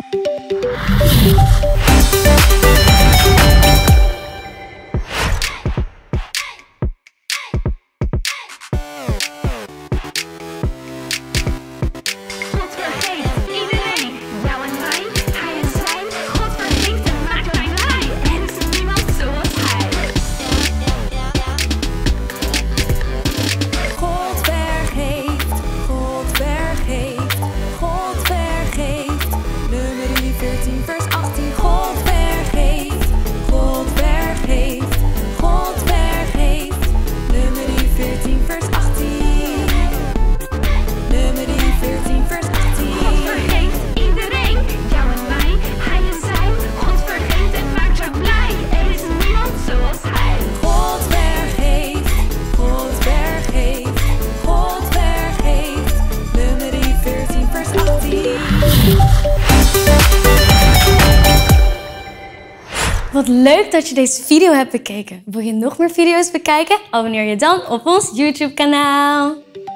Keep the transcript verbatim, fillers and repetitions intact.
Wat leuk dat je deze video hebt bekeken. Wil je nog meer video's bekijken? Abonneer je dan op ons YouTube kanaal.